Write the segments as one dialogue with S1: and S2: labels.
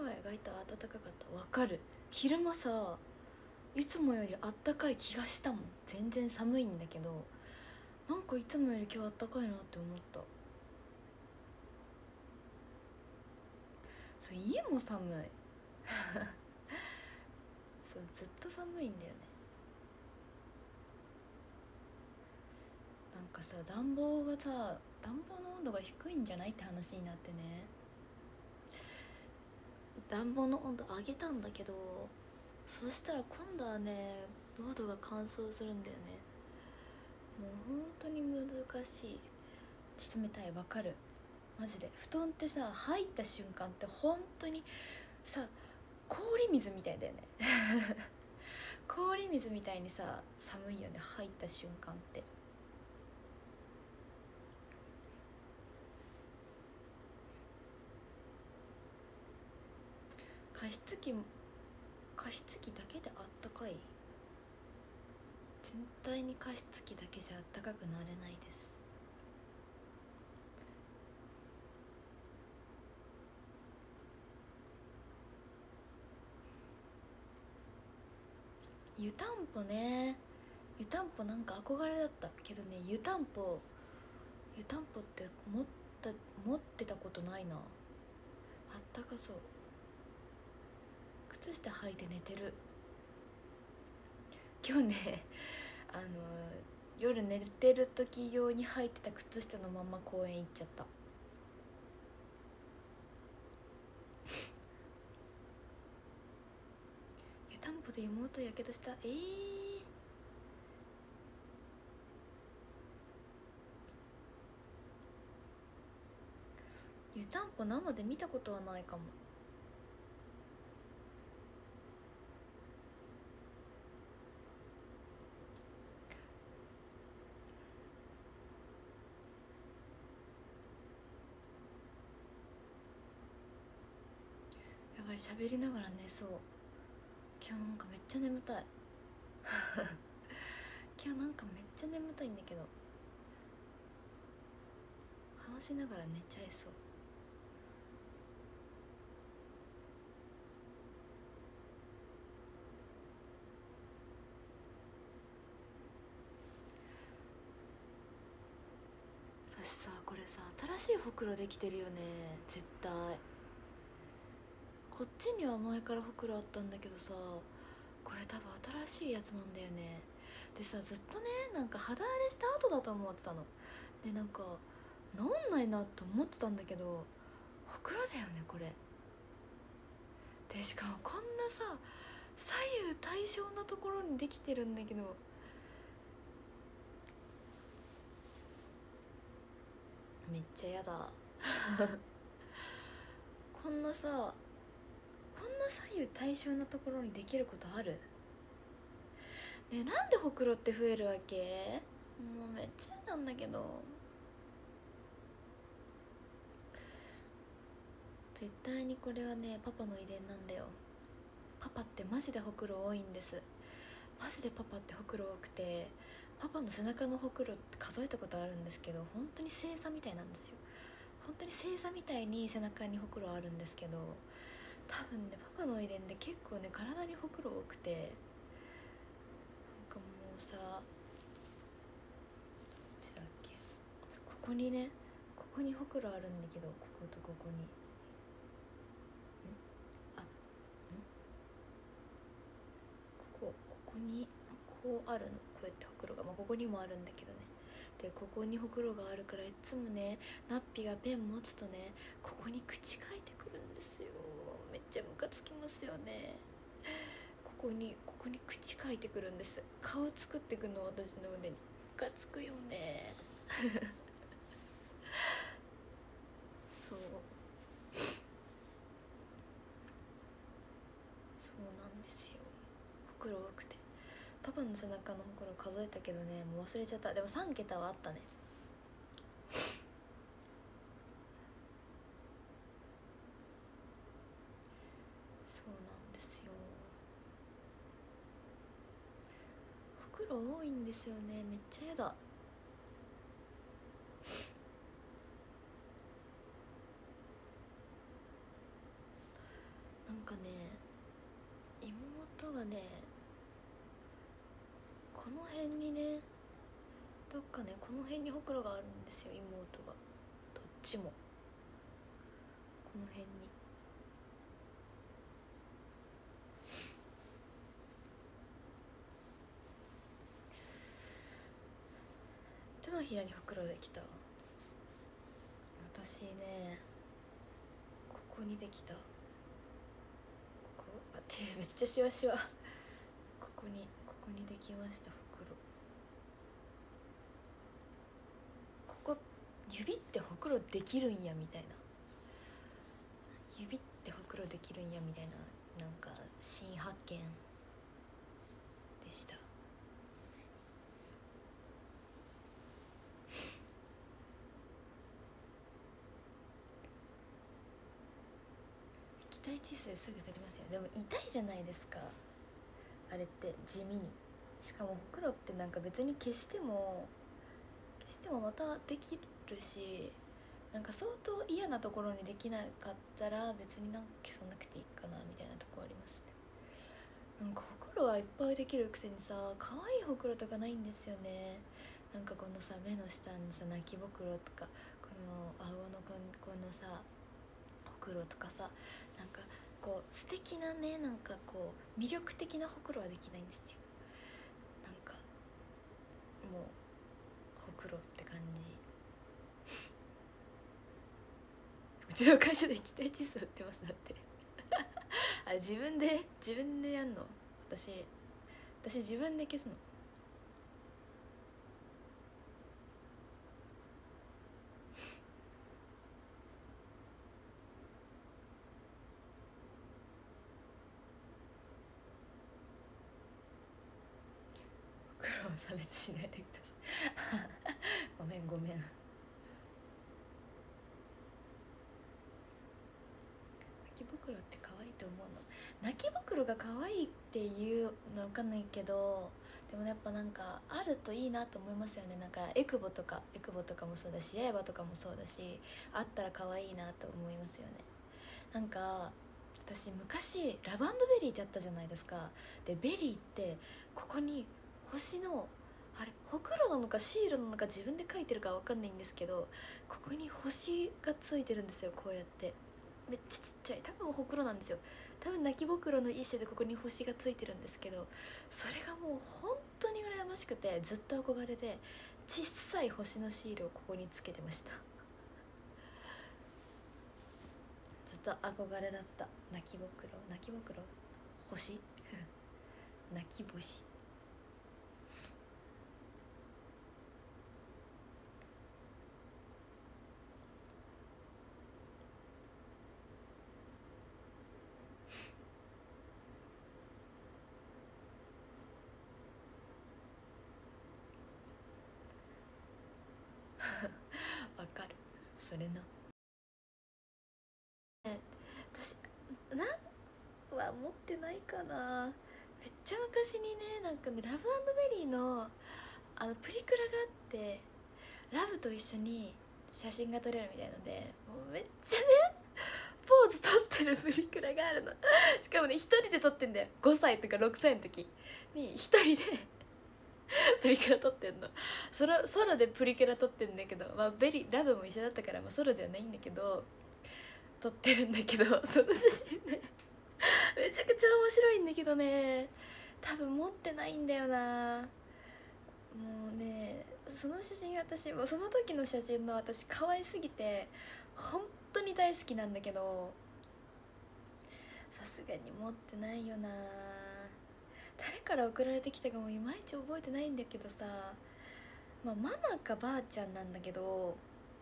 S1: は意外と暖かかった。わかる。昼間さいつもよりあったかい気がしたもん。全然寒いんだけどなんかいつもより今日あったかいなって思った。そう家も寒いそうずっと寒いんだよね。なんかさ暖房の温度が低いんじゃないって話になってね、暖房の温度上げたんだけど、そしたら今度はね喉が乾燥するんだよね。もう本当に難しい。冷たい。わかる。マジで布団ってさ入った瞬間って本当にさ氷水みたいだよね氷水みたいにさ寒いよね、入った瞬間って。加湿器だけであったかい？全体に加湿器だけじゃあったかくなれないです。湯たんぽね、湯たんぽなんか憧れだったけどね、湯たんぽって持ってたことないな。あったかそう。靴下履いて寝てる。今日ねあの夜寝てる時用に履いてた靴下のまま公園行っちゃった湯たんぽで妹やけどした。湯たんぽ生で見たことはないかも。やばい、喋りながら寝そう。今日なんかめっちゃ眠たい今日なんかめっちゃ眠たいんだけど、話しながら寝ちゃいそう。私さこれさ新しいほくろできてるよね絶対。こっちには前からほくろあったんだけどさ、これ多分新しいやつなんだよね。でさずっとねなんか肌荒れした後だと思ってたので、なんか治んないなと思ってたんだけど、ほくろだよねこれで。しかもこんなさ左右対称なところにできてるんだけど、めっちゃやだこんな左右対称なところにできることある？ねえ、なんでほくろって増えるわけ？もうめっちゃなんだけど。絶対にこれはねパパの遺伝なんだよ。パパってマジでほくろ多いんです。マジでパパってほくろ多くて、パパの背中のほくろって数えたことあるんですけど、本当に星座みたいなんですよ。本当に星座みたいに背中にほくろあるんですけど、多分ねパパの遺伝で結構ね体にほくろ多くて、なんかもうさ、どっちだっけ、ここにね、ここにほくろあるんだけど、こことここにここにこうあるの、こうやってほくろが、ここにもあるんだけどね。でここにほくろがあるからいつもねナッピがペン持つとねここに口書いてくるんですよ。めっちゃムカつきますよね。ここに口書いてくるんです。顔作ってくの私の腕に。ムカつくよねそうなんですよ。ほくろ多くて、パパの背中のほくろ数えたけどねもう忘れちゃった。でも3桁はあったね。そうなんですよ。ほくろ多いんですよね。めっちゃやだ。 ねこの辺にねどっかねこの辺にほくろがあるんですよ、妹がどっちもこの辺に。手のひらにほくろできた。私ねここにできた。ここ手めっちゃシワシワここにできました、ほくろ。ここ指ってほくろできるんやみたいな、指ってほくろできるんやみたいな、なんか新発見でした。液体窒素ですぐ取りますよ。でも痛いじゃないですかあれって地味に。しかもほくろってなんか別に消してもまたできるし、なんか相当嫌なところにできなかったら別になんか消さなくていいかなみたいなとこありますね。なんかほくろはいっぱいできるくせにさ可愛いほくろとかないんですよね。なんかこのさ目の下のさ泣きぼくろとかこの顎のこのさほくろとかさ、なんかこう素敵なね、なんかこう魅力的なほくろはできないんですよ。なんかもうほくろって感じ。うちの会社で液体窒素売ってますだってあ、自分でやんの。私自分で消すの。ほくろを差別しないでくださいごめん泣きぼくろって可愛いと思うの。泣きぼくろが可愛いっていうのわかんないけど、でもやっぱなんかあるといいなと思いますよね。なんかエクボとかもそうだし、八重歯とかもそうだし、あったら可愛いなと思いますよね。なんか私昔ラブ&ベリーってあったじゃないですか。でベリーってここに星のあれほくろなのかシールなのか自分で書いてるかわかんないんですけど、ここに星がついてるんですよ。こうやってめっちゃちっちゃい、多分ほくろなんですよ。多分泣きぼくろの一種でここに星がついてるんですけど、それがもう本当に羨ましくてずっと憧れで小さい星のシールをここにつけてましたずっと憧れだった。泣きぼくろ星泣き星わかるそれな。私なんは持ってないかな。めっちゃ昔にね、なんかねラブベリーのプリクラがあって、ラブと一緒に写真が撮れるみたいので、もうめっちゃねポーズ撮ってるプリクラがあるのしかもね一人で撮ってんだよ。5歳とか6歳の時に一人でプリクラ撮ってんの。ソロでプリクラ撮ってんだけど、まあラブも一緒だったから、まあ、ソロではないんだけど撮ってるんだけど、その写真ねめちゃくちゃ面白いんだけどね、多分持ってないんだよな。もうねその写真、私もうその時の写真の私可愛すぎて本当に大好きなんだけど、さすがに持ってないよな。誰から送られてきたかもいまいち覚えてないんだけどさ、まあママかばあちゃんなんだけど、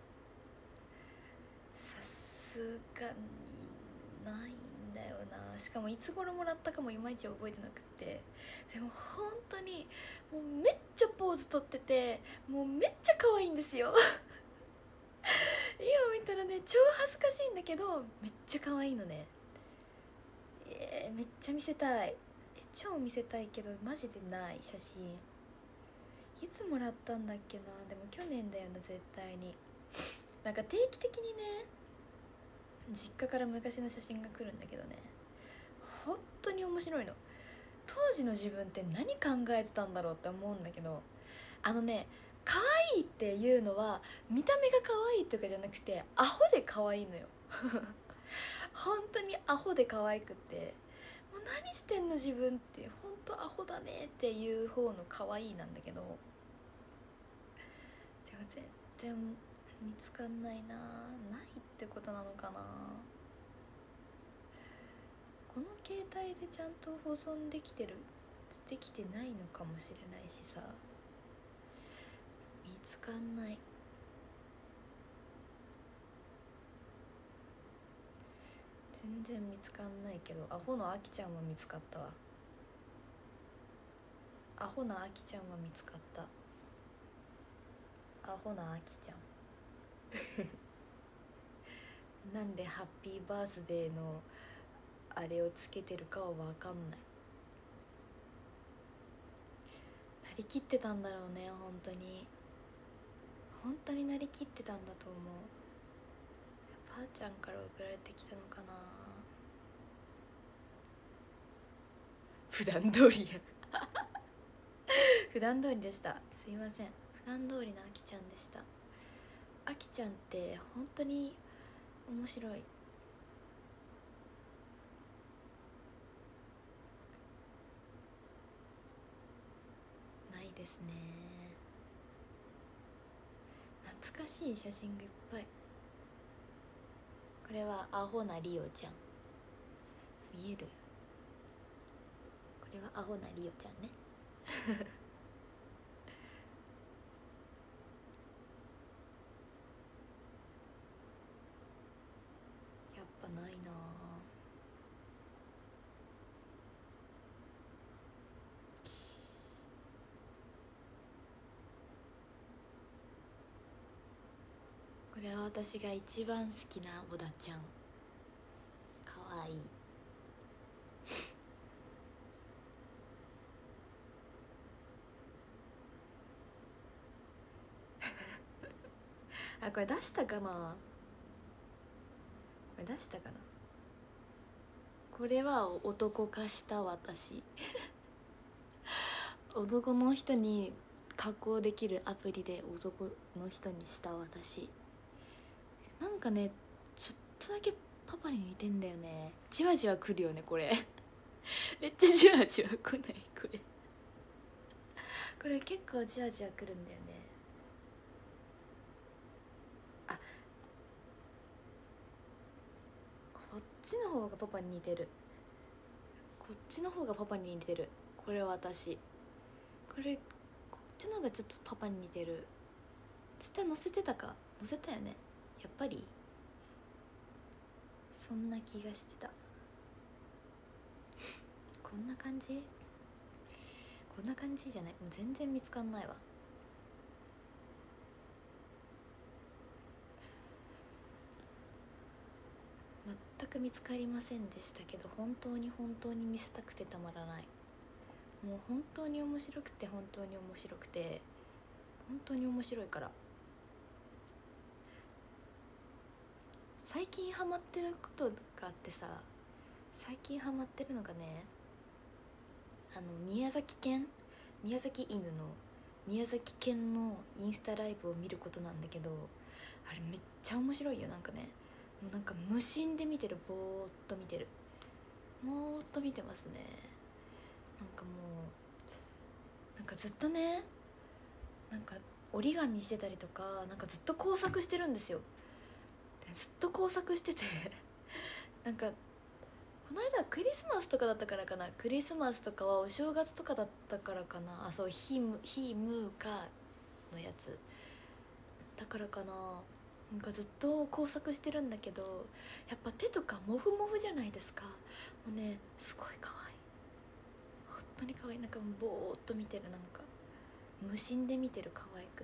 S1: さすがにないんだよな。しかもいつ頃もらったかもいまいち覚えてなくて、でも本当にもうめっちゃポーズ取ってて、もうめっちゃ可愛いんですよ今見たらね超恥ずかしいんだけどめっちゃ可愛いのね。めっちゃ見せたい。超見せたいけどマジでない写真。いつもらったんだっけな。でも去年だよな絶対に。なんか定期的にね実家から昔の写真が来るんだけどね、本当に面白いの。 当時の自分って何考えてたんだろうって思うんだけど、可愛いっていうのは見た目が可愛いとかじゃなくて、アホで可愛いのよ本当にアホで可愛くて、もう何してんの自分って、本当アホだねっていう方の可愛いなんだけど、でも全然見つかんないな。ないってことなのかな。この携帯でちゃんと保存できてないのかもしれないしさ、見つかんない。全然見つかんないけど、アホのあきちゃんは見つかったわ。アホなあきちゃんは見つかった。アホなあきちゃんなんでハッピーバースデーのあれをつけてるかは分かんない。なりきってたんだろうね。本当になりきってたんだと思う。ばあちゃんから送られてきたのかな。普段通りや普段通りでした。すいません。普段通りのあきちゃんでした。あきちゃんって本当に面白い。ないですね。懐かしい写真がいっぱい。これはアホなリオちゃん、見える？これはアホなリオちゃんねやっぱないな。これは私が一番好きな小田ちゃん。かわいいあ、これ出したかな。これは男化した私男の人に加工できるアプリで男の人にした私。なんかね、ちょっとだけパパに似てんだよね。じわじわくるよねこれめっちゃじわじわ来ない？これ結構じわじわくるんだよね。あ、こっちの方がパパに似てる。これ私。こっちの方がちょっとパパに似てる。絶対載せてたか。載せたよねやっぱり。そんな気がしてた。こんな感じじゃない。もう全然見つかんないわ。全く見つかりませんでしたけど、本当に見せたくてたまらない。もう本当に面白くて本当に面白いから。最近ハマってることがあってさ、最近ハマってるのがね、宮崎犬の宮崎犬のインスタライブを見ることなんだけど、あれめっちゃ面白いよ。なんかね、もうなんか無心で見てる。ぼーっと見てますね。なんかもうなんかずっとね、なんか折り紙してたりとか、なんかずっと工作してるんですよ。ずっと工作しててなんかこの間クリスマスとかだったからかな。クリスマスとかはお正月とかだったからかな。あ、そう、ヒムーカのやつだからかな。なんかずっと工作してるんだけど、やっぱ手とかモフモフじゃないですか。もうね、すごい可愛い。本当に可愛い。なんかもうぼーっと見てる。なんか無心で見てる。可愛くって。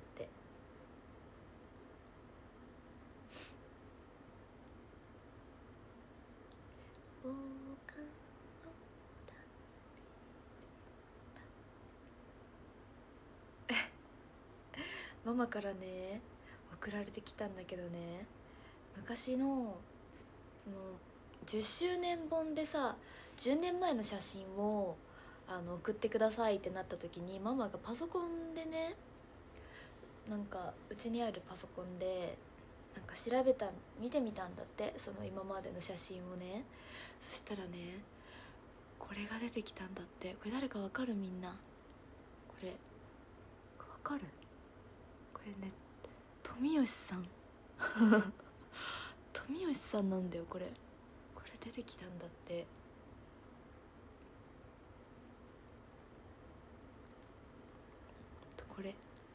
S1: ママからね送られてきたんだけどね、昔のその10周年本でさ、10年前の写真を送ってくださいってなった時に、ママがパソコンでね、なんかうちにあるパソコンでなんか見てみたんだって、その今までの写真をね。そしたらね、これが出てきたんだって。これ誰かわかる？みんなこれわかる？これね、富吉さん富吉さんなんだよ。これ出てきたんだって。これ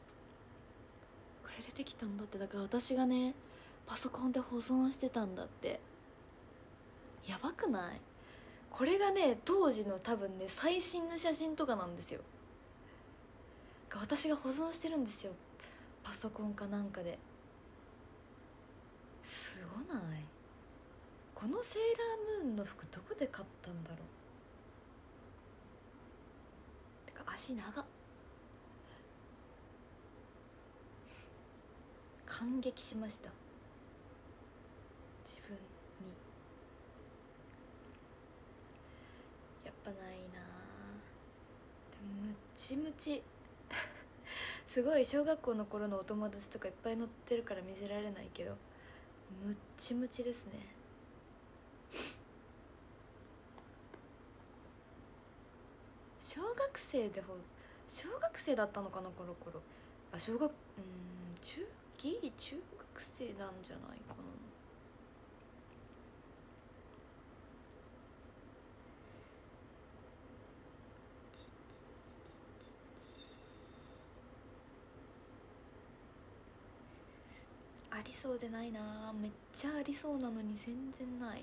S1: 出てきたんだって。だから私がねパソコンで保存してたんだって。やばくない？これがね当時の多分ね最新の写真とかなんですよ。私が保存してるんですよ、パソコンかなんかで。すごない？このセーラームーンの服どこで買ったんだろう。てか足長っ。感激しました、自分に。やっぱないな。でもムッチムチすごい小学校の頃のお友達とかいっぱい載ってるから見せられないけど、ムッチムチですね。小学生だったのかな、この頃。中学生なんじゃないかな。ありそうでないな。めっちゃありそうなのに全然ない。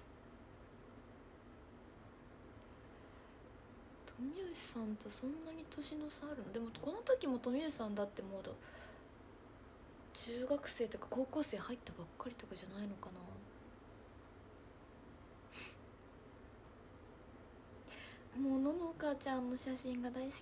S1: 富吉さんとそんなに年の差あるの？でもこの時も富吉さんだってまだ中学生とか高校生入ったばっかりとかじゃないのかな。もうののかちゃんの写真が大好き。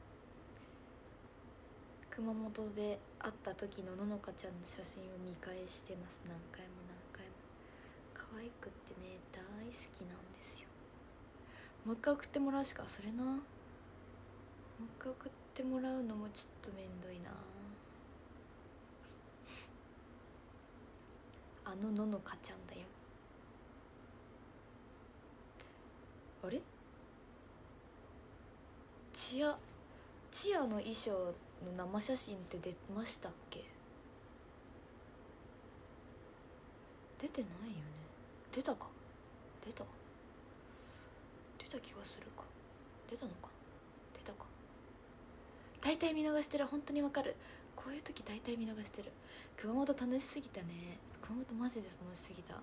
S1: 熊本で会った時のののかちゃんの写真を見返してます。何回も可愛くってね大好きなんですよ。もう一回送ってもらうしか。それな、もう一回送ってもらうのもちょっとめんどいな。ののかちゃんだよ。あれ、チアの衣装の生写真って出ましたっけ？出てないよね。出た気がするか。出たのか。出たか。大体見逃してる。本当にわかる。こういう時大体見逃してる。熊本楽しすぎたね。熊本マジで楽しすぎた。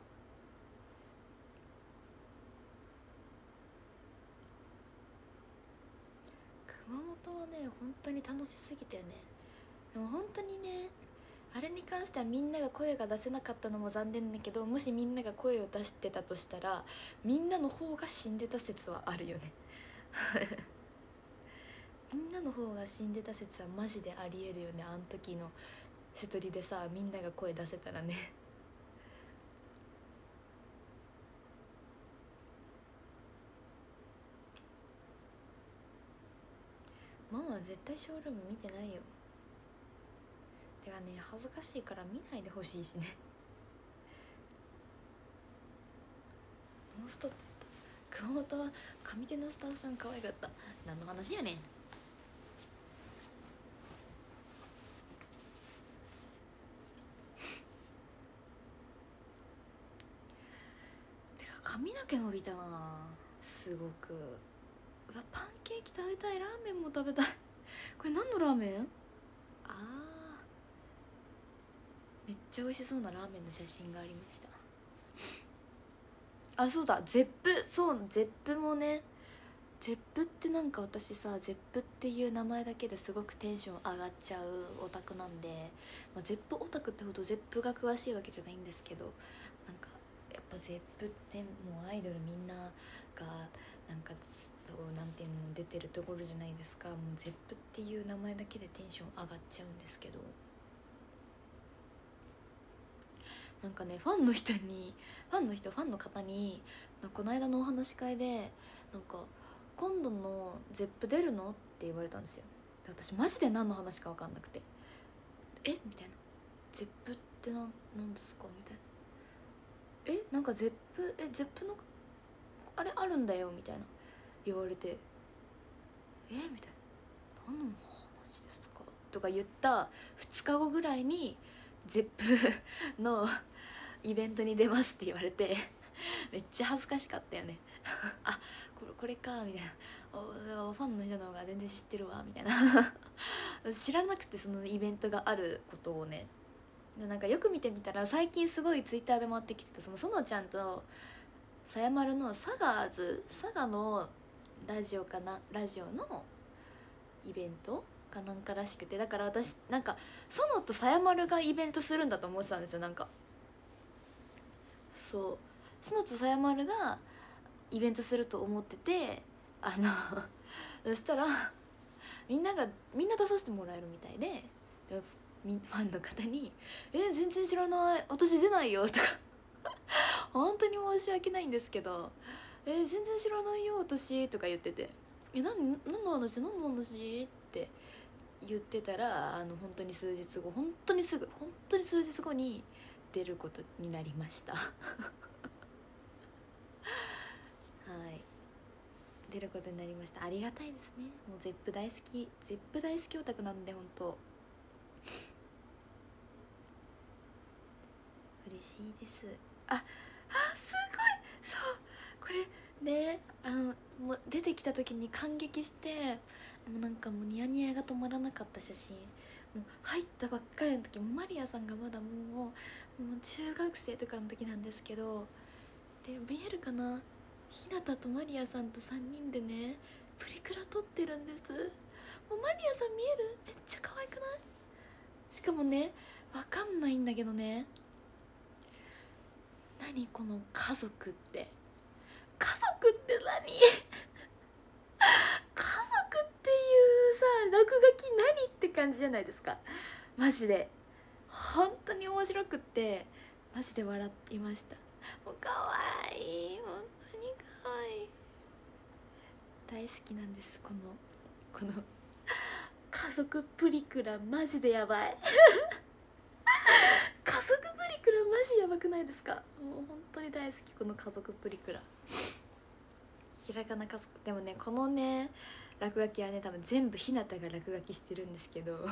S1: 熊本はね本当に楽しすぎたよね。でも本当にね、あれに関してはみんなが声が出せなかったのも残念だけど、もしみんなが声を出してたとしたらみんなの方が死んでた説はあるよねみんなの方が死んでた説はマジでありえるよね。あの時の瀬戸りでさ、みんなが声出せたらねママは絶対ショールーム見てないよ。てかね、恥ずかしいから見ないでほしいしねノンストップ。熊本は上手のスタッフさん可愛かった。何の話やねん。てか髪の毛伸びたな、すごく。うわ、パンケーキ食べたい。ラーメンも食べたい。これ何のラーメン？めっちゃ美味しそうなラーメンの写真がありました。そうだ、ゼップ。そう、ゼップもね。ゼップってなんか私さ、ゼップっていう名前だけですごくテンション上がっちゃうオタクなんで、ゼップオタクってほどゼップが詳しいわけじゃないんですけど、なんかやっぱゼップってもうアイドルみんながなんかそうなんていうの出てるところじゃないですか。もうゼップっていう名前だけでテンション上がっちゃうんですけど、なんかね、ファンの方にこの間のお話し会でなんか今度のゼップ出るのって言われたんですよ。私マジで何の話か分かんなくて、えみたいな、ゼップってなんですかみたいな、なんかゼップのあれあるんだよみたいな言われて、みたいな、何の話ですかとか言った2日後ぐらいにゼップのイベントに出ますって言われてめっちゃ恥ずかしかったよねあ、これかみたいな、ファンの人の方が全然知ってるわみたいな知らなくて、そのイベントがあることをね。なんかよく見てみたら最近すごいツイッターで回ってきてた、そのちゃんとさやまるの佐賀のラジオのイベントかなんからしくて、だから私なんか園とさやまるがイベントするんだと思ってたんですよ。なんかそう園とさやまるがイベントすると思ってて、そしたらみんな出させてもらえるみたいで、ファンの方に「全然知らない、私出ないよ」とか本当に申し訳ないんですけど「全然知らないよ私」とか言ってて「何の話って言ってたら、本当に数日後、本当に数日後に出ることになりましたはい、出ることになりました。ありがたいですね。もうゼップ大好きオタクなんで、本当嬉しいです。すごい、そうこれね、もう出てきた時に感激して、もうなんかもうニヤニヤが止まらなかった写真、もう入ったばっかりの時、もうマリアさんがまだもう中学生とかの時なんですけど、で見えるかな、ひなたとマリアさんと3人でねプリクラ撮ってるんです。もうマリアさん見える？めっちゃ可愛くない？しかもね、わかんないんだけどね、何この家族って何家族っていうさ、落書き何って感じじゃないですか。マジで本当に面白くって、マジで笑いました。もう可愛い、本当に可愛い、大好きなんです。この家族プリクラマジでやばい家族プリクラマジやばくないですか？もう本当に大好き、この家族プリクラ。ひらがな家族でもね、このね落書きはね多分全部ひなたが落書きしてるんですけど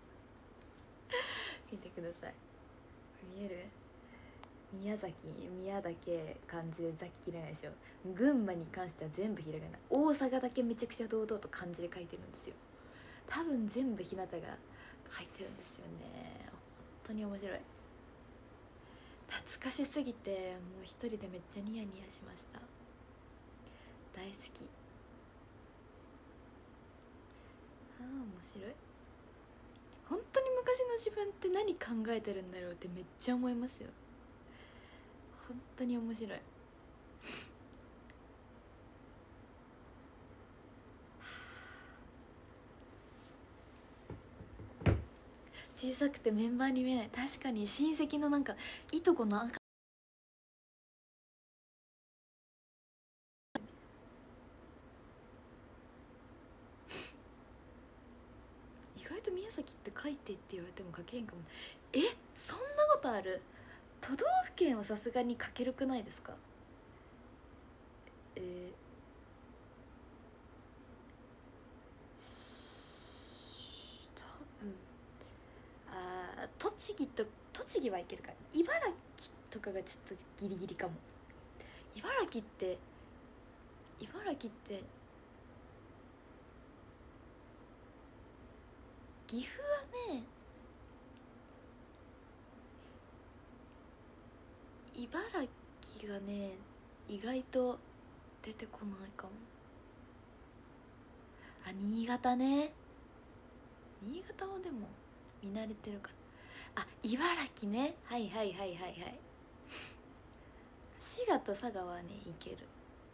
S1: 見てください、見える？宮だけ漢字でザキひらがなでしょ。群馬に関しては全部ひらがな、大阪だけめちゃくちゃ堂々と漢字で書いてるんですよ。多分全部ひなたが書いてるんですよね。本当に面白い、懐かしすぎて、もう一人でめっちゃニヤニヤしました。大好き。面白い。本当に昔の自分って何考えてるんだろうってめっちゃ思いますよ。本当に面白い。小さくてメンバーに見えない。確かに親戚のなんかいとこの赤意外と宮崎って書いてって言われても書けへんかも。そんなことある？都道府県はさすがに書けるくないですか？多分栃木はいけるか。茨城とかがちょっとギリギリかも。茨城って岐阜はね、茨城がね意外と出てこないかも。新潟ね、新潟はでも見慣れてるかな。茨城ね、はい滋賀と佐賀はねいける。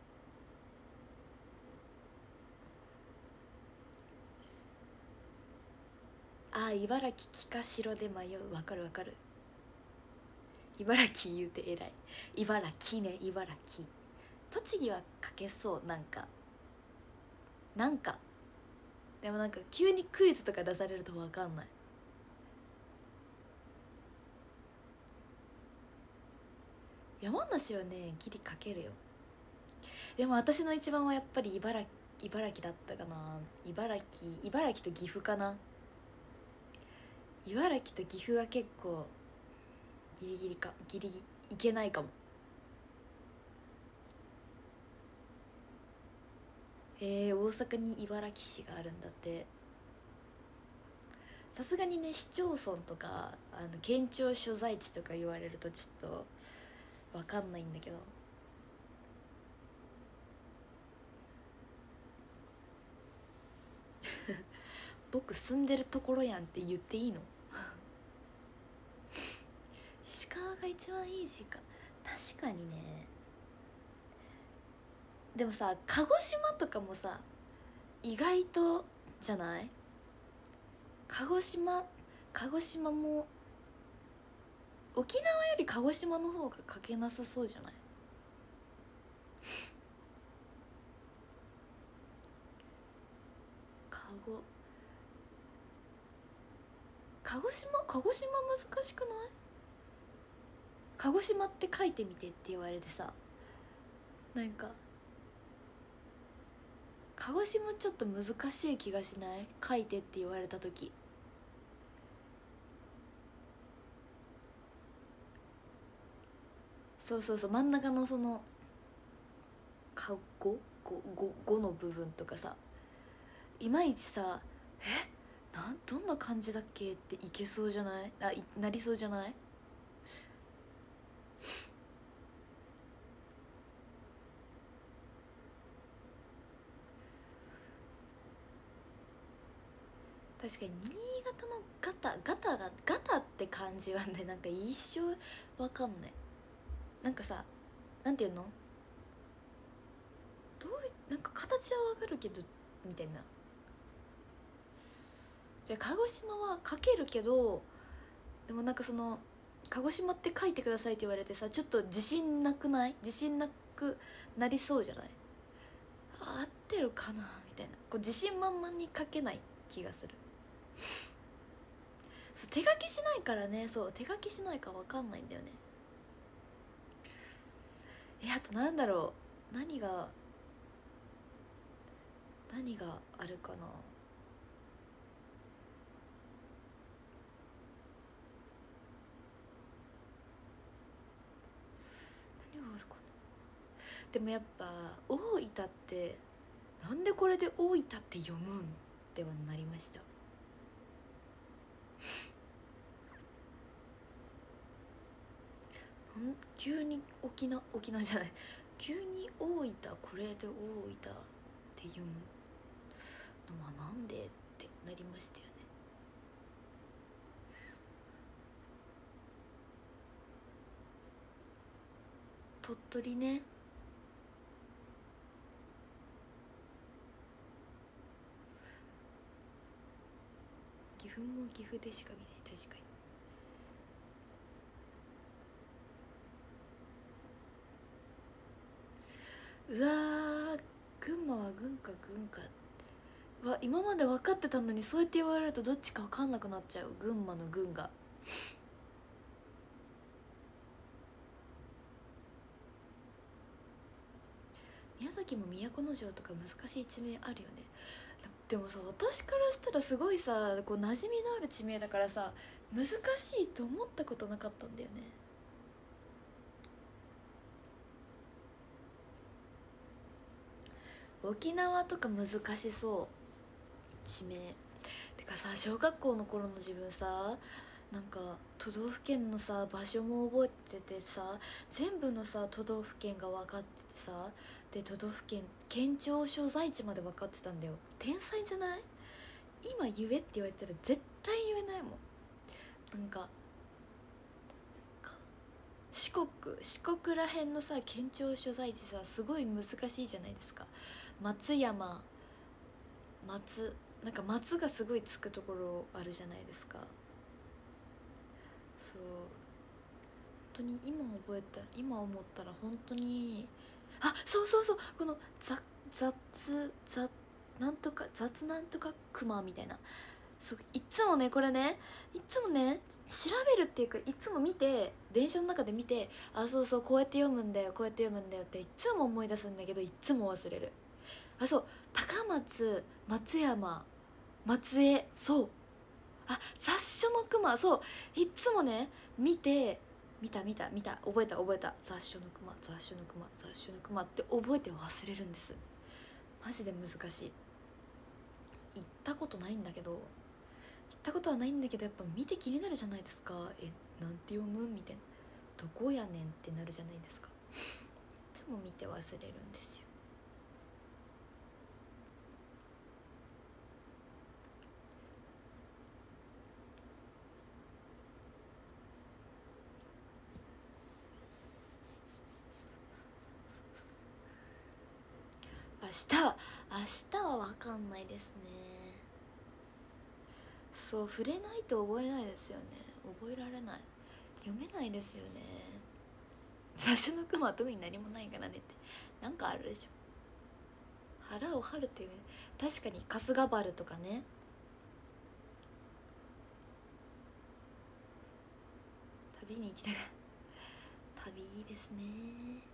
S1: 茨城北城で迷う。わかる茨城言うて偉い。茨城ね、茨城。栃木は書けそう。なんかなんかでもなんか急にクイズとか出されると分かんない。山梨はねギリ書けるよ。でも私の一番はやっぱり茨城だったかな。茨城と岐阜かな。茨城と岐阜は結構ギリギリいけないかも。大阪に茨城市があるんだって。さすがにね市町村とか県庁所在地とか言われるとちょっと分かんないんだけど、僕住んでるところやんって言っていいの？石川が一番いい時間、確かにね。でもさ鹿児島とかもさ意外とじゃない？鹿児島も沖縄より鹿児島の方が書けなさそうじゃない？鹿児島難しくない？鹿児島って書いてみてって言われてさ、なんか鹿児島ちょっと難しい気がしない？書いてって言われた時。そうそうそう、真ん中のその「かご」の部分とかさ、いまいちさどんな感じだっけっていけそうじゃない？なりそうじゃない？確かに新潟のガタって感じはね、なんか一生わかんない。なんかさ、なんていうの、なんか形はわかるけどみたいな。じゃあ鹿児島は書けるけど、でもなんかその鹿児島って書いてくださいって言われてさ、ちょっと自信なくなりそうじゃない？合ってるかなみたいな、こう自信満々に書けない気がする。そう、手書きしないからね。そう、手書きしないから分かんないんだよね。あとなんだろう、何があるかな。何があるかな。でもやっぱ大分ってなんでこれで大分って読むんってはなりました。急に沖縄じゃない、急に大分、これで大分って読むのはなんでってなりましたよね。鳥取ね。岐阜も岐阜でしか見ない。確かに。うわー、群馬は軍か今まで分かってたのに、そうやって言われるとどっちか分かんなくなっちゃう。群馬の軍が。宮崎も都城とか難しい地名あるよね。でもさ、私からしたらすごいさ、こう馴染みのある地名だからさ、難しいと思ったことなかったんだよね。沖縄とか難しそう、地名。てかさ、小学校の頃の自分さ、なんか都道府県のさ場所も覚えててさ、全部のさ都道府県が分かっててさ、で都道府県県庁所在地まで分かってたんだよ。天才じゃない？今言えって言われたら絶対言えないもん。なんか四国らへんのさ県庁所在地さ、すごい難しいじゃないですか。松山、なんか松がすごいつくところあるじゃないですか。そう、本当に今思ったら本当に、そう、この雑なんとか雑なんとかクマみたいな。そう、いつもねこれね、いつもね調べるっていうか、いつも見て、電車の中で見て、あ、そうそう、こうやって読むんだよ、こうやって読むんだよっていつも思い出すんだけど、いつも忘れる。あ、そう、高松、松山、松江、そう、あ、雑書の熊、そう、いつもね見て、見た覚えた雑書の熊、雑書の熊、雑書の熊って覚えて忘れるんです。マジで難しい。行ったことないんだけど、行ったことはないんだけど、やっぱ見て気になるじゃないですか。なんて読むみたいな、どこやねんってなるじゃないですか。いつも見て忘れるんですよ。明日は分かんないですね。そう、触れないと覚えないですよね。覚えられない、読めないですよね。最初の熊は特に何もないからねって、なんかあるでしょ。腹を張るっていう、確かに春日原とかね。旅に行きたい。旅いいですね。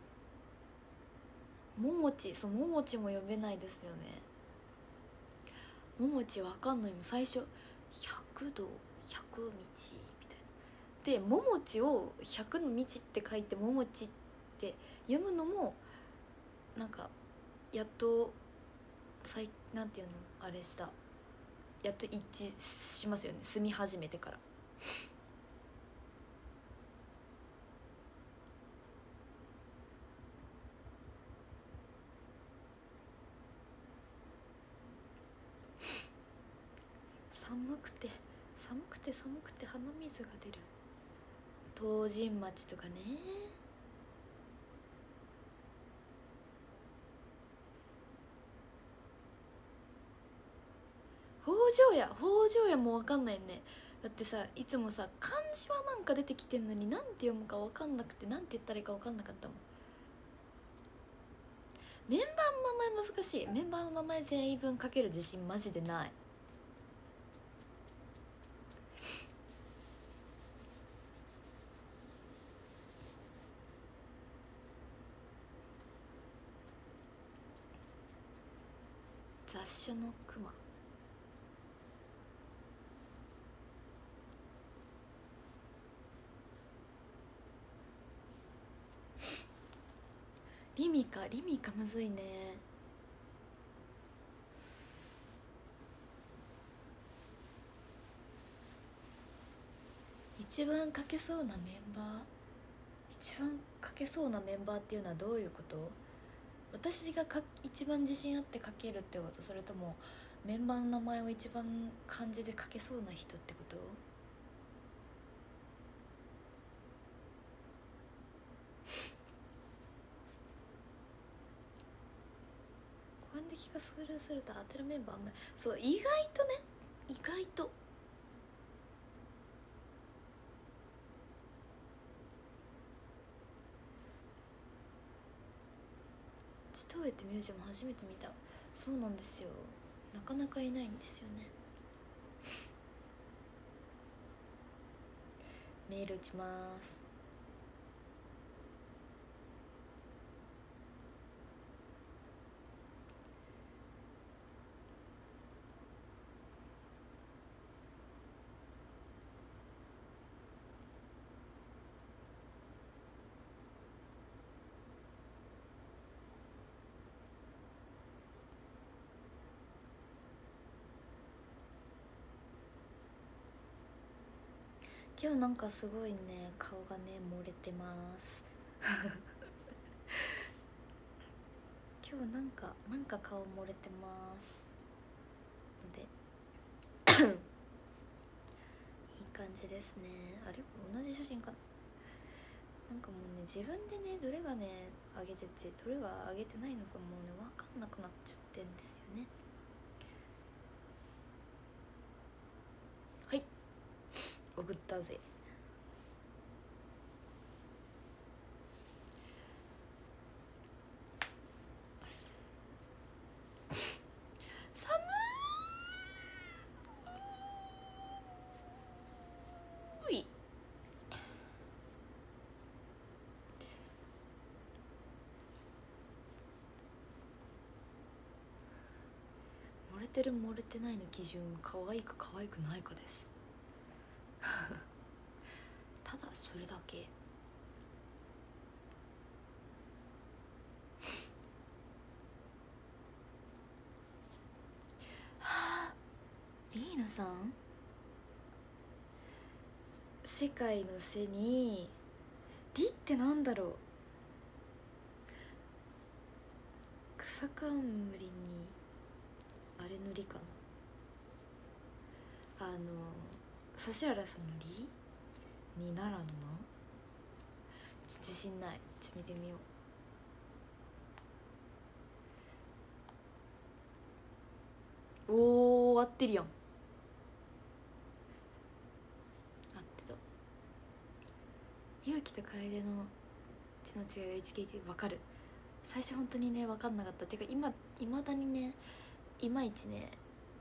S1: ももち、そう、ももちも読めないですよね。ももちわかんないもん、最初100度100道みたいなで、ももちを100の道って書いてももちって読むのもなんかやっとなんていうの、あれした、やっと一致しますよね、住み始めてから。寒くて鼻水が出る。東神町とかね。北条屋も分かんないね。だってさ、いつもさ漢字はなんか出てきてんのに、なんて読むか分かんなくて、なんて言ったらいいか分かんなかったもん。メンバーの名前難しい。メンバーの名前全員分書ける自信マジでない。雑書のクマ、リミカむずいね。一番書けそうなメンバー、一番書けそうなメンバーっていうのはどういうこと？私が一番自信あって書けるってこと？それともメンバーの名前を一番漢字で書けそうな人ってこと？これで聞かすると当てるメンバーあんまり、そう、意外とチトウエってミュージアム初めて見た。そうなんですよ、なかなかいないんですよね。メール打ちます。今日なんかすごいね、顔がね漏れてます今日なんか顔漏れてますのでいい感じですね。あれ、これ同じ写真かな。なんかもうね、自分でねどれがね上げててどれが上げてないのかもうね分かんなくなっちゃってんですよね。はい、送ったぜ。 れてる漏れてないの基準は可愛いか可愛くないかですただそれだけ。はあ、リーナさん、世界の背にリってなんだろう。草冠にあれのリかな。指原さんのリにならんな。自信ない。見てみよう。おー、合ってるやん。合ってた。勇気と楓の字の違いを HKT 分かる。最初本当にね分かんなかった。てかいまだにねいまいちね。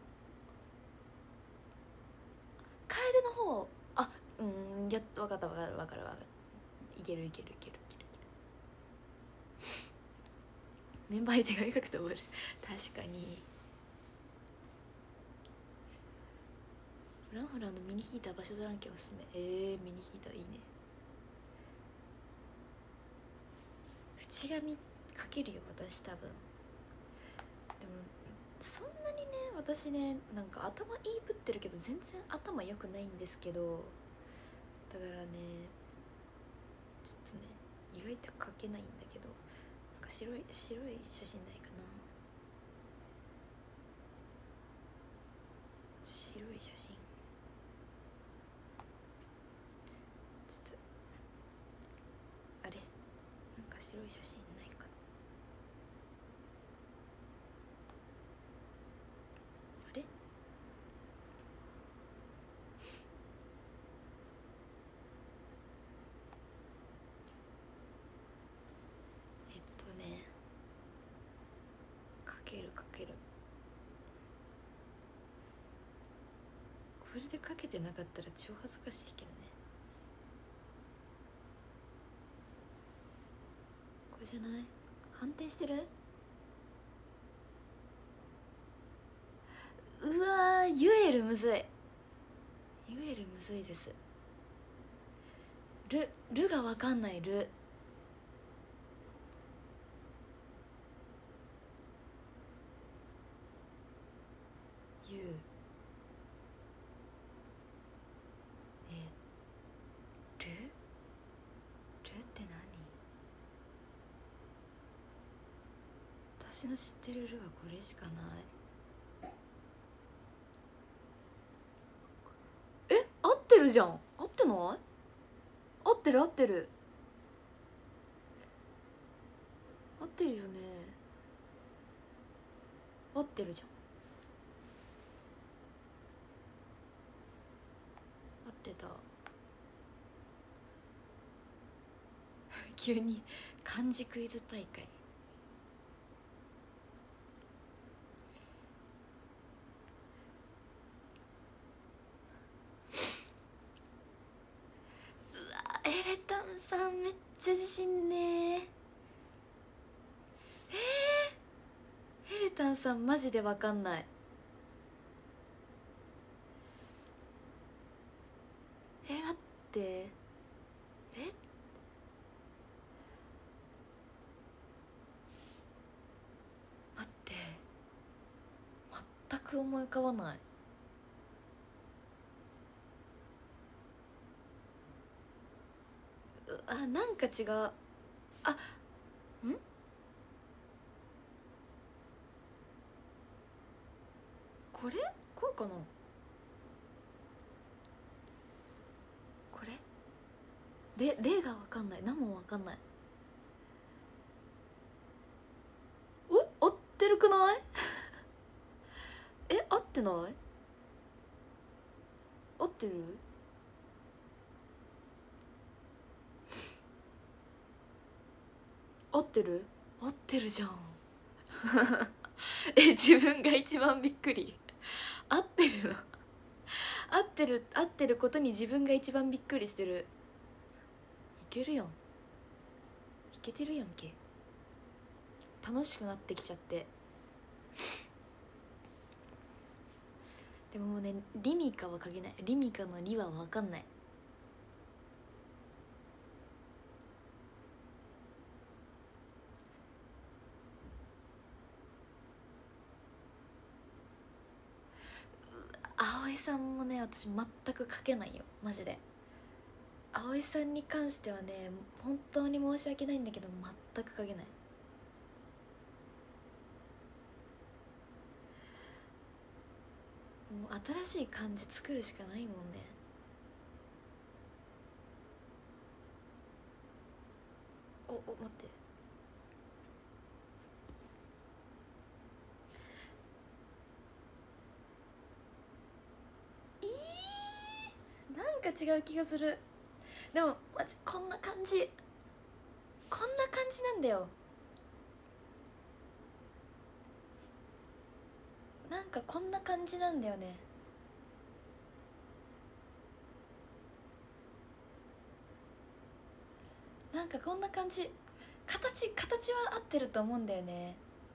S1: 楓の方、あ、やっと分かった。分かるいけるメンバーに手紙書くと覚える。確かにフランフランのミニヒーター場所ドランケンおすすめ。ミニヒーターいいね。縁紙かけるよ私多分。でもそんなにね私ねなんか頭いいぶってるけど全然頭良くないんですけど、だからねちょっとね意外とかけないんだけど、なんか白い写真ないかな。白い写真ちょっとあれなんか白い写真ないかな。あれかける。これでかけてなかったら超恥ずかしいけどね。これじゃない？反転してる？うわー、ユエルむずいです。ルがわかんない。ルユルって何？私の知ってるルはこれしかない。合ってるじゃん。合ってない？合ってる合ってるよね。合ってるじゃん。合ってた急に漢字クイズ大会。エレタンさんめっちゃ自信ね。エレタンさんマジで分かんない。待って待って全く思い浮かばない。なんか違う。んこれこうかな。これレが分かんない。何も分かんない。合ってるくない合ってない？合ってる？合ってる？合ってるじゃん自分が一番びっくり合ってるの合ってることに自分が一番びっくりしてる。いけるやん。いけてるやんけ。楽しくなってきちゃって。 でももうね、リミカは書けない。リミカのリは分かんない。葵さんもね、私全く書けないよマジで。葵さんに関してはね、本当に申し訳ないんだけど全く書けない。もう新しい漢字作るしかないもんね。お待って、なんか違う気がする。でもマジこんな感じ、こんな感じなんだよ。なんかこんな感じなんだよね。なんかこんな感じ。形は合ってると思うんだよね。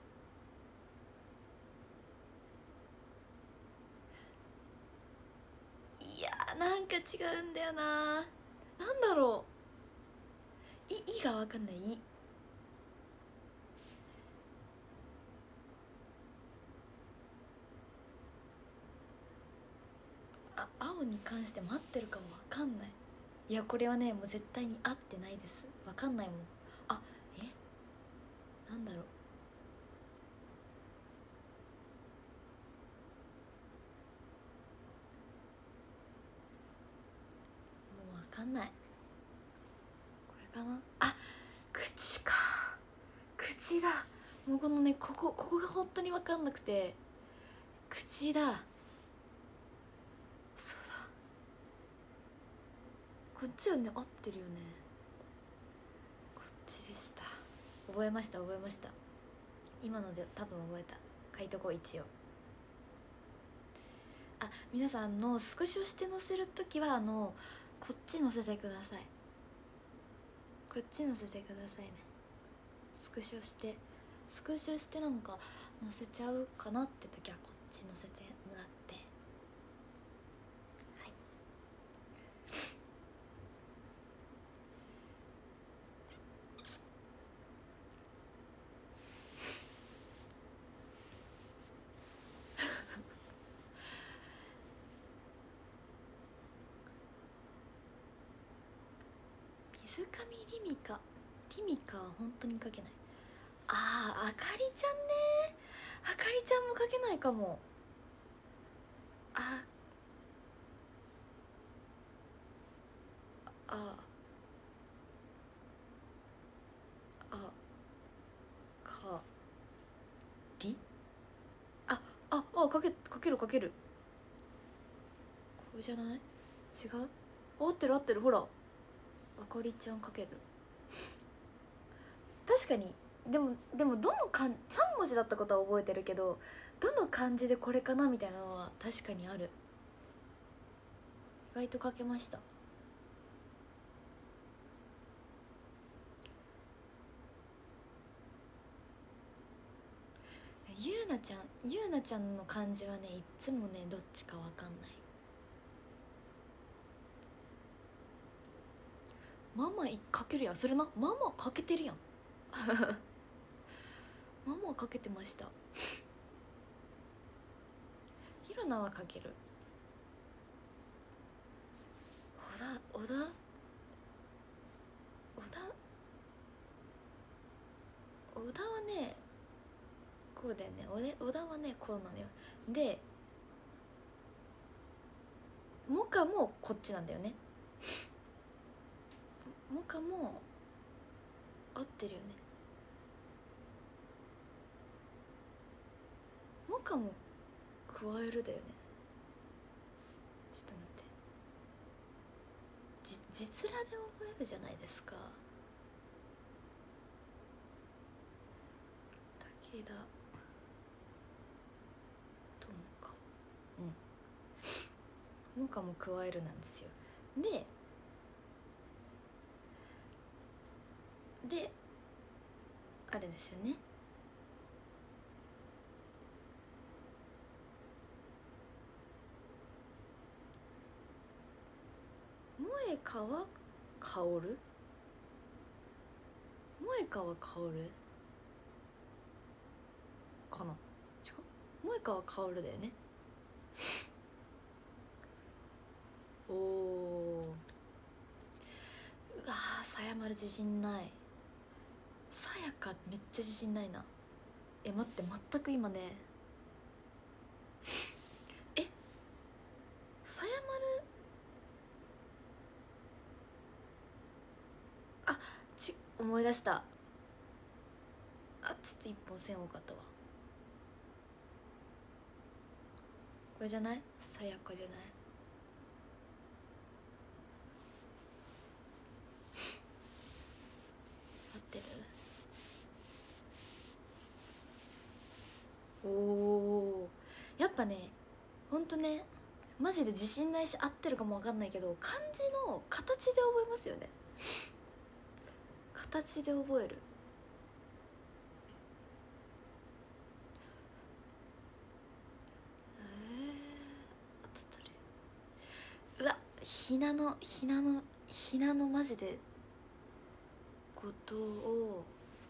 S1: いやー、なんか違うんだよな。なんだろう、いが分かんない。青に関しても合ってるかも分かんない。いやこれはね、もう絶対に合ってないです。分かんないもん。あ、なんだろう。もう分かんない。これかな。あ、口か。口だ。もうこのね、ここが本当に分かんなくて。口だ。そうだ、こっちはね合ってるよね。こっちでした。覚えました。今ので多分覚えた。書いとこう一応。あ、皆さんのスクショして載せるときはこっち載せてください。こっち載せてくださいね。スクショしてなんか載せちゃうかなって時はこっち載せてもらって。はい。水上リミカは本当に書けない。あかりちゃんね。あかりちゃんも書けないかも。あああかり書けるこれじゃない？違う？合ってる、ほら。あかりちゃん書ける。確かに。でもどの3文字だったことは覚えてるけど、どの漢字でこれかなみたいなのは確かにある。意外と書けました。ゆうなちゃんの漢字はね、いっつもねどっちかわかんない。ママかけるやん。それな、ママかけてるやん。ママかけてました。ひろなはかける。小田はねこうだよね。小田はねこうなのよ。でモカもこっちなんだよね。モカも合ってるよね。モカも加えるだよね。ちょっと待って、実らで覚えるじゃないですか。武田友か。モカも加えるなんですよ。であれですよね。 萌川薫、萌川薫かな、違う、萌川薫だよね。おお、うわー、さやまる自信ない。さやかめっちゃ自信ないな。待って、全く今ね、さやまる、思い出した。ちょっと一本線多かったわ。これじゃない？さやかじゃない？合ってる？おお、やっぱね、ほんとね、マジで自信ないし合ってるかも分かんないけど、漢字の形で覚えますよね。形で覚える。あと誰？うわ、ひなのマジでことを、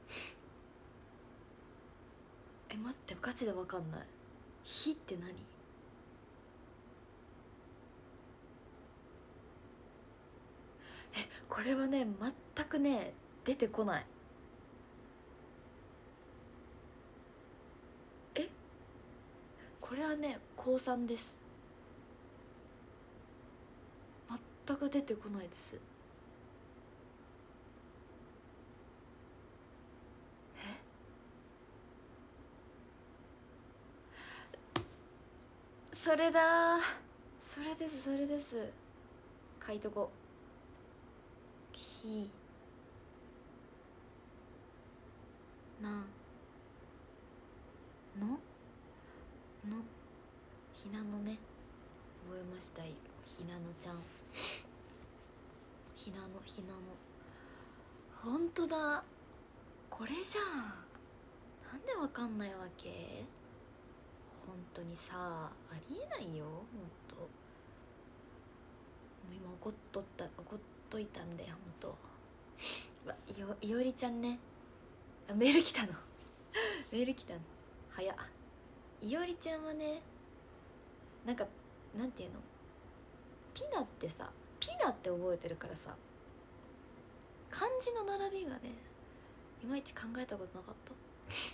S1: 待って、ガチで分かんない。ひって何？これはね、全くね出てこない。これはね高3です。全く出てこないです。それだ、それです、それです。書いとこ。ひなのひなのね、覚えました。ひなのちゃん、ひなのほんとだ、これじゃん。なんでわかんないわけ。ほんとにさ、ありえないよ、ほんと。もう今怒っといたんで、ほんと。いおりちゃんね、メール来たのメール来たの早っ。いおりちゃんはね、なんかなんていうの、ピナってさ、ピナって覚えてるからさ、漢字の並びがねいまいち考えたことなかった。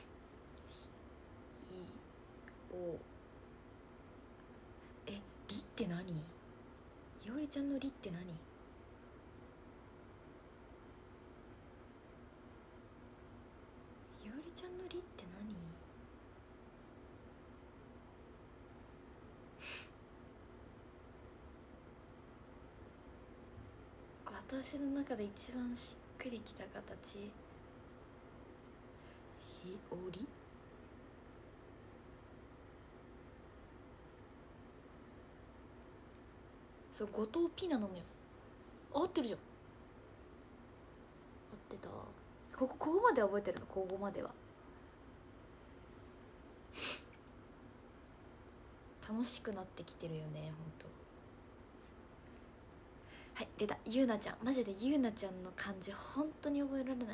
S1: りって何？いおりちゃんのりって何？いおりちゃんのりって何？私の中で一番しっくりきた形。いおり？そう、後藤ピナなのよ。合ってるじゃん。合ってた。ここまでは覚えてるの。ここまでは楽しくなってきてるよね、ほんと。はい、出た。ゆうなちゃん、マジでゆうなちゃんの漢字本当に覚えられない。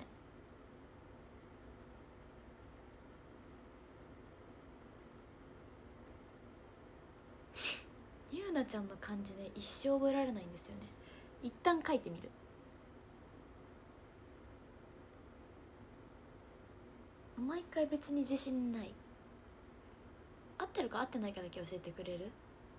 S1: ゆうなちゃんの漢字ね、一生覚えられないんですよね。一旦書いてみる。毎回別に自信ない。合ってるか合ってないかだけ教えてくれる？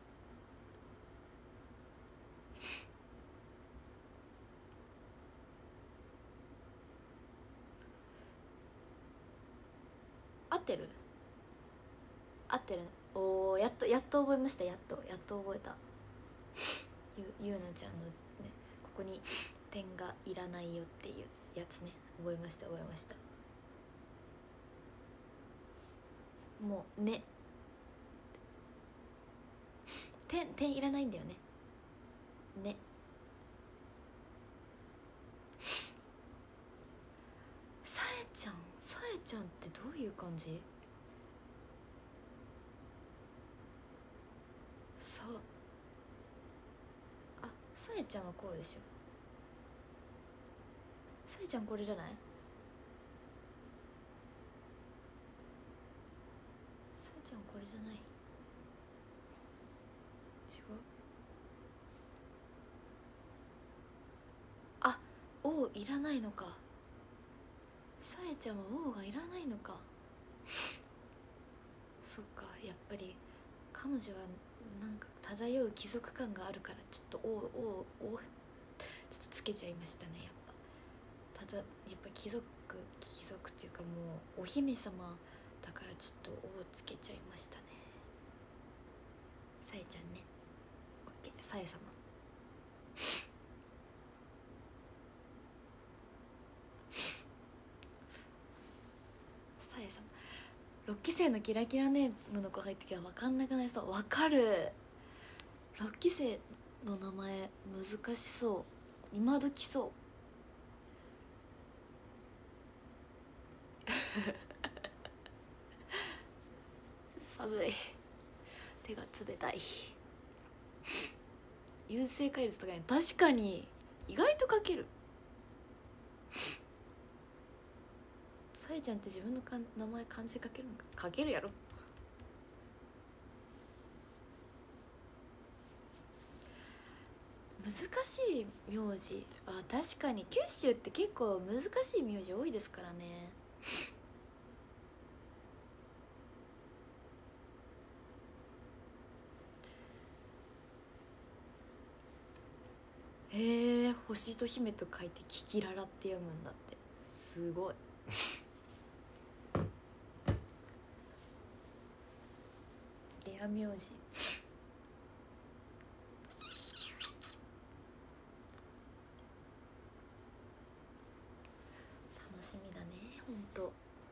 S1: 合ってる？合ってる。おお、やっと覚えました。やっと覚えた。ゆうなちゃんのね、ここに点がいらないよっていうやつね、覚えました。もうね、点いらないんだよね。さえちゃんってどういう感じ？ささえちゃんはこうでしょ。さえちゃんこれじゃない？さえちゃんこれじゃない？違う？あ、王いらないのか。さえちゃんは王がいらないのか。そっか、やっぱり彼女はなんか漂う貴族感があるから、ちょっと王ちょっとつけちゃいましたね。やっぱやっぱ貴族っていうか、もうお姫様だからちょっと王つけちゃいましたね。さえちゃんね。オッケー、さえ様。さえ様、6期生のキラキラネームの子入ってきたら分かんなくなりそう。分かる。6期生の名前難しそう、今時そう。寒い、手が冷たい。優勢解率とかね、確かに意外と書ける。さえちゃんって自分の名前漢字書けるのか。書けるやろ。難しい名字、あ、確かに九州って結構難しい名字多いですからね。へえ、星と姫と書いてキキララって読むんだって。すごい。レア名字。楽しみだね、ほんと。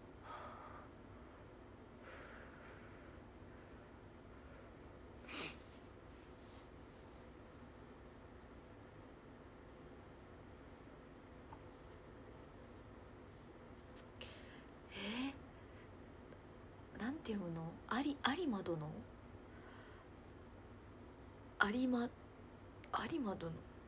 S1: なんて読むの？有馬殿？有馬殿。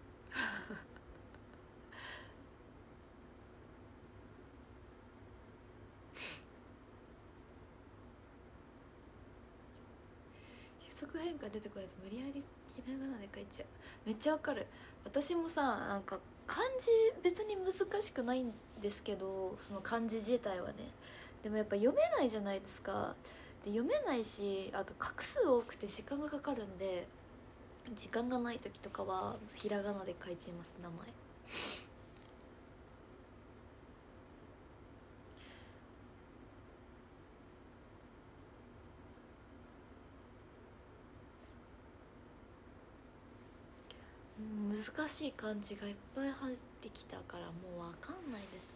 S1: 予測変化出てこないと無理やりひらがなで書いちゃう。めっちゃわかる。私もさ、なんか漢字別に難しくないんですけど、その漢字自体はね。でもやっぱ読めないじゃないですか。で読めないし、あと画数多くて時間がかかるんで、時間がない時とかはひらがなで書いちゃいます、名前。難しい漢字がいっぱい入ってきたからもう分かんないです。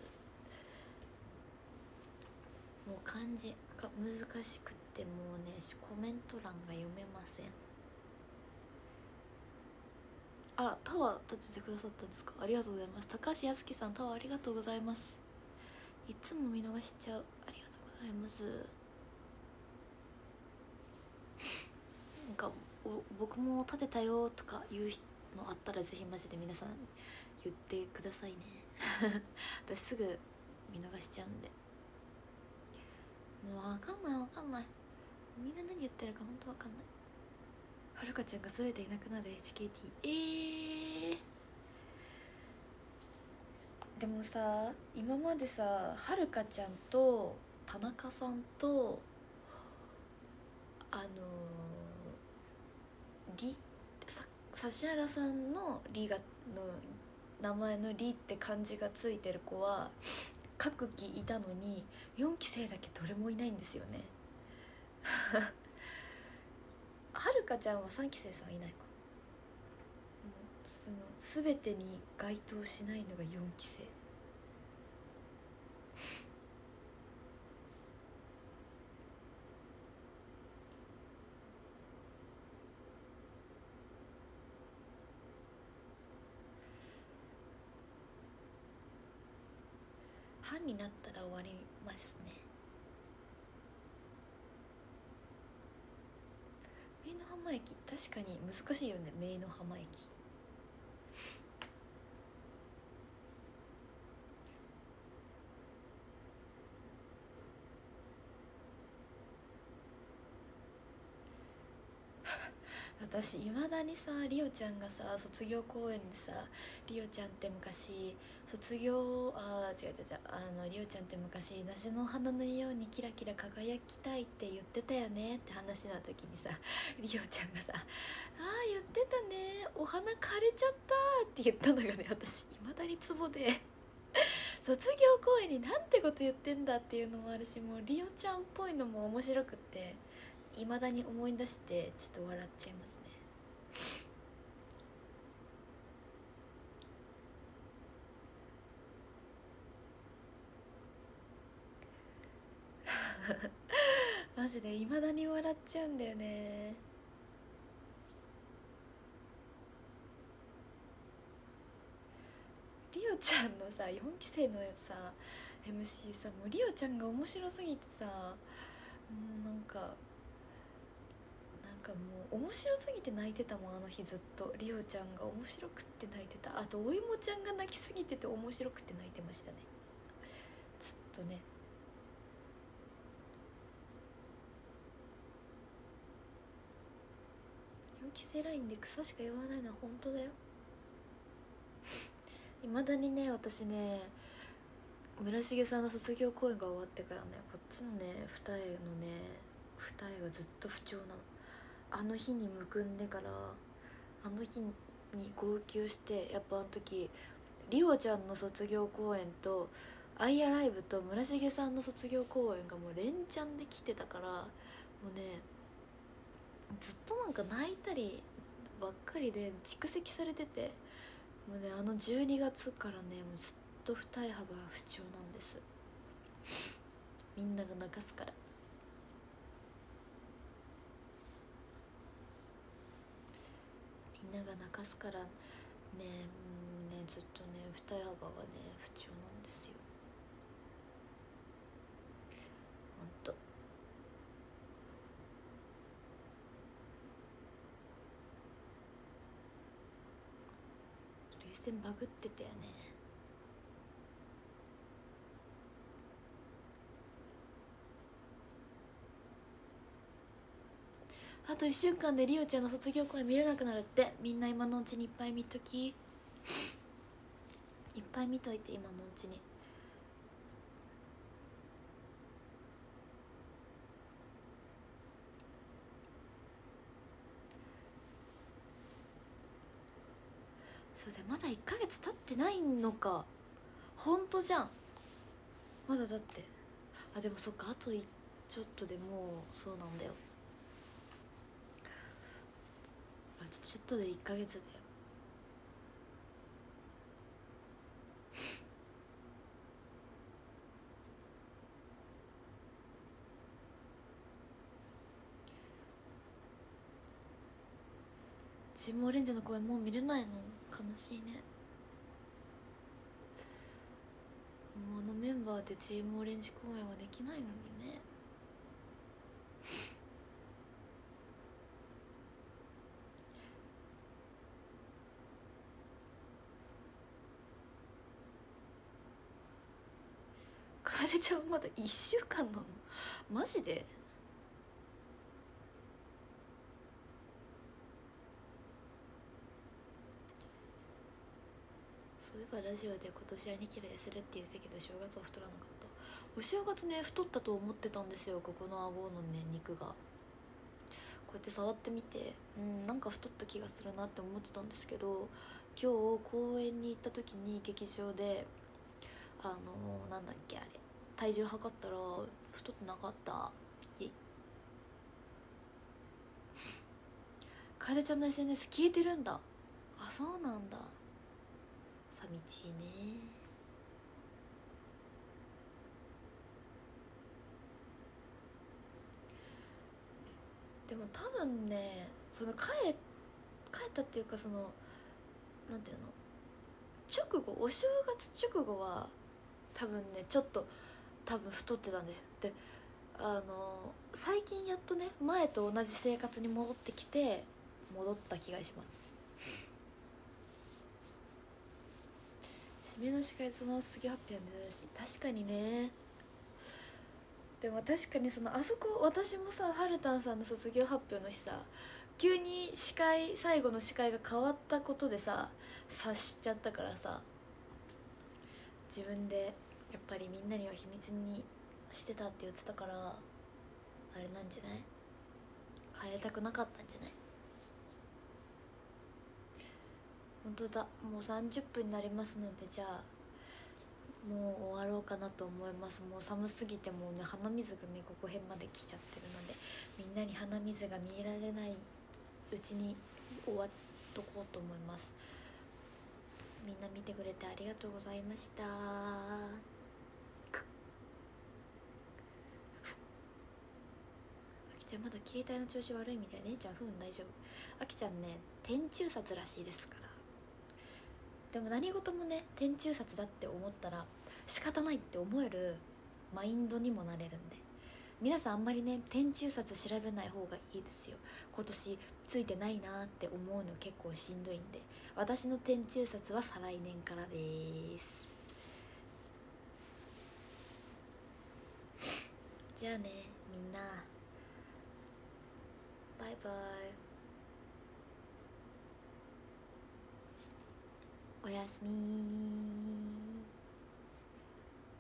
S1: もう漢字が難しくってもうね、コメント欄が読めません。あら、タワー立ててくださったんですか。ありがとうございます。高橋康樹さん、タワーありがとうございます。いつも見逃しちゃう。ありがとうございます。なんか僕も立てたよとかいうのあったらぜひマジで皆さん言ってくださいね。私すぐ見逃しちゃうんで。もう分かんない。みんな何言ってるか本当分かんない。はるかちゃんが全ていなくなる HKT。でもさ、今までさ、はるかちゃんと田中さんとり指原さんのりがの名前のりって漢字がついてる子は各期いたのに、4期生だけどれもいないんですよね。はるかちゃんは3期生さんいないか。もうその全てに該当しないのが4期生。班になったら終わりますね。姪の浜駅、確かに難しいよね。姪の浜駅私いまだにさ、リオちゃんがさ卒業公演でさ、リオちゃんって昔卒業違う違う違う、リオちゃんって昔梨の花のようにキラキラ輝きたいって言ってたよねって話の時にさ、リオちゃんがさ言ってたね、お花枯れちゃったって言ったのがね、私いまだにツボで卒業公演になんてこと言ってんだっていうのもあるし、もうリオちゃんっぽいのも面白くっていまだに思い出してちょっと笑っちゃいますね。マジでいまだに笑っちゃうんだよね。リオちゃんのさ4期生のさ MC さ、もうリオちゃんが面白すぎてさ、もうなんかもう面白すぎて泣いてたもん、あの日ずっとリオちゃんが面白くって泣いてた。あとおいもちゃんが泣きすぎてて面白くて泣いてましたね、ずっとね。4期生ラインで草しか言わないのは本当だよ。いまだにね、私ね、村重さんの卒業公演が終わってからね、こっちのね二重のね、二重がずっと不調なの。あの日にむくんでから、あの日に号泣して、やっぱあの時リオちゃんの卒業公演とアイアライブと村重さんの卒業公演がもう連チャンで来てたから、もうねずっとなんか泣いたりばっかりで蓄積されてて、もうねあの12月からねもうずっと二重幅不調なんです。みんなが泣かすから、みんなが泣かすからね、もうねずっとね二重幅がね不調なんですよ、ほんと。涙腺バグってたよね。あと1週間でリオちゃんの卒業公演見れなくなるって。みんな今のうちにいっぱい見とき、いっぱい見といて、今のうちに。そうじゃ、まだ1ヶ月経ってないのか。ほんとじゃん、まだだって。でもそっか、あとちょっとでもうそうなんだよ。ちょっとで1ヶ月だよ。チームオレンジの公演もう見れないの、悲しいね。もうあのメンバーでチームオレンジ公演はできないのにね。楓ちゃんまだ1週間なの、マジで。そういえばラジオで今年は2キロ痩せるって言ってたけど、正月は太らなかった。お正月ね太ったと思ってたんですよ、ここの顎のね肉が。こうやって触ってみて、なんか太った気がするなって思ってたんですけど、今日公園に行った時に劇場でなんだっけあれ、体重測ったら太ってなかった。イエイ。楓ちゃんの SNS 消えてるんだ。そうなんだ、寂しいね。でも多分ね、その帰ったっていうか、そのなんていうの、直後、お正月直後は多分ねちょっと多分太ってたんですよ。で最近やっとね前と同じ生活に戻ってきて、戻った気がします。 指名の司会でその卒業発表は珍しい。確かにね。でも確かにあそこ、私もさ、はるたんさんの卒業発表の日さ、急に最後の司会が変わったことでさ察しちゃったからさ、自分でやっぱりみんなには秘密にしてたって言ってたから、あれなんじゃない、変えたくなかったんじゃない。本当だ、もう30分になりますので、じゃあもう終わろうかなと思います。もう寒すぎて、もうね鼻水がねここ辺まで来ちゃってるので、みんなに鼻水が見えられないうちに終わっとこうと思います。みんな見てくれてありがとうございました。あきちゃんまだ携帯の調子悪いみたい。姉ちゃん大丈夫。あきちゃんね天中殺らしいですから。でも何事もね天中殺だって思ったら仕方ないって思えるマインドにもなれるんで、皆さんあんまりね天中殺調べない方がいいですよ。今年ついてないなって思うの結構しんどいんで、私の天中殺は再来年からです。じゃあねみんな、バイバイ、おやすみ。